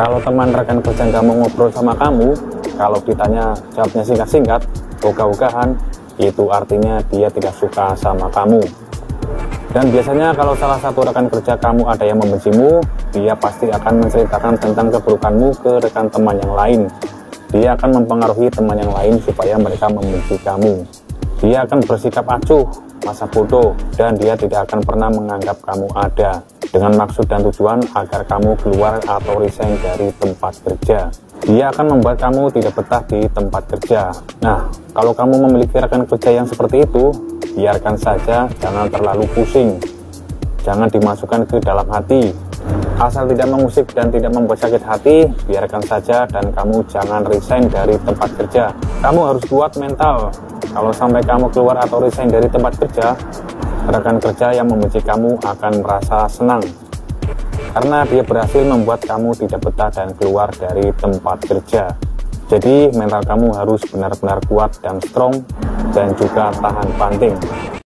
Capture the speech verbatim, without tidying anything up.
Kalau teman rekan kerja nggak mau ngobrol sama kamu, kalau ditanya jawabnya singkat-singkat, ogah-ogahan, itu artinya dia tidak suka sama kamu. Dan biasanya kalau salah satu rekan kerja kamu ada yang membencimu, dia pasti akan menceritakan tentang keburukanmu ke rekan teman yang lain. Dia akan mempengaruhi teman yang lain supaya mereka membenci kamu. Dia akan bersikap acuh, masa bodoh, dan dia tidak akan pernah menganggap kamu ada, dengan maksud dan tujuan agar kamu keluar atau resign dari tempat kerja. Dia akan membuat kamu tidak betah di tempat kerja. Nah, kalau kamu memiliki rekan kerja yang seperti itu, biarkan saja, jangan terlalu pusing. Jangan dimasukkan ke dalam hati. Asal tidak mengusik dan tidak membuat sakit hati, biarkan saja dan kamu jangan resign dari tempat kerja. Kamu harus kuat mental. Kalau sampai kamu keluar atau resign dari tempat kerja, rekan kerja yang membenci kamu akan merasa senang. Karena dia berhasil membuat kamu tidak betah dan keluar dari tempat kerja. Jadi mental kamu harus benar-benar kuat dan strong dan juga tahan banting.